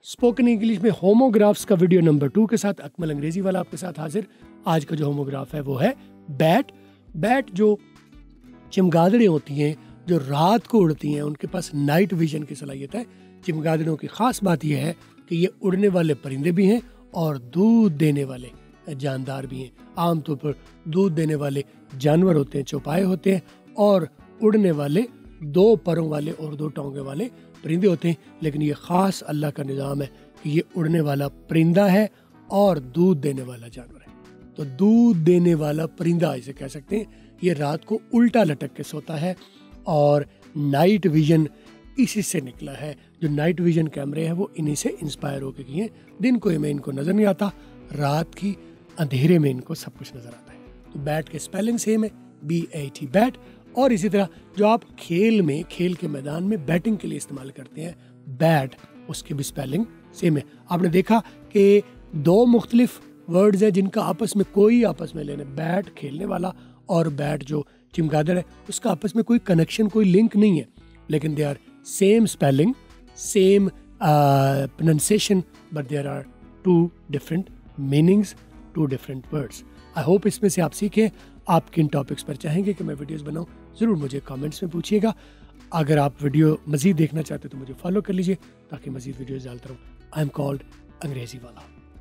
Spoken English में homographs का video number 2 के साथ अकमल अंग्रेजी वाला आपके साथ हाजिर। आज का जो होमोग्राफ है वो है बैट। बैट जो चमगादड़ें होती हैं जो रात को उड़ती हैं, उनके पास नाइट विजन की सलाहियत है। चमगादड़ों की ख़ास बात यह है कि ये उड़ने वाले परिंदे भी हैं और दूध देने वाले जानदार भी हैं। आमतौर पर दूध देने वाले जानवर होते हैं, चौपाए होते हैं, और उड़ने वाले 2 परों वाले और 2 टोंगे वाले परिंदे होते हैं। लेकिन ये ख़ास अल्लाह का निज़ाम है कि ये उड़ने वाला परिंदा है और दूध देने वाला जानवर है। तो दूध देने वाला परिंदा इसे कह सकते हैं। ये रात को उल्टा लटक के सोता है और नाइट विजन इसी से निकला है। जो नाइट विजन कैमरे हैं वो इन्हीं से इंस्पायर होकर किए हैं। दिन को में इनको नज़र नहीं आता, रात की अंधेरे में इनको सब कुछ नज़र आता है। तो बैट के स्पेलिंग सेम है, BAT बैट। और इसी तरह जो आप खेल के मैदान में बैटिंग के लिए इस्तेमाल करते हैं बैट, उसकी भी स्पेलिंग सेम है। आपने देखा कि 2 मुख्तलिफ वर्ड्स हैं जिनका आपस में लेने, बैट खेलने वाला और बैट जो चमगादड़ है उसका आपस में कोई कनेक्शन, कोई लिंक नहीं है, लेकिन they are same spelling, same pronunciation, but there are 2 different meanings, 2 different words. I hope इसमें से आप सीखें। आप किन टॉपिक्स पर चाहेंगे कि मैं वीडियोस बनाऊं, ज़रूर मुझे कमेंट्स में पूछिएगा। अगर आप वीडियो मज़ीद देखना चाहते तो मुझे फॉलो कर लीजिए ताकि मज़ीद वीडियोस डालता रहूं। आई एम कॉल्ड अंग्रेजी वाला।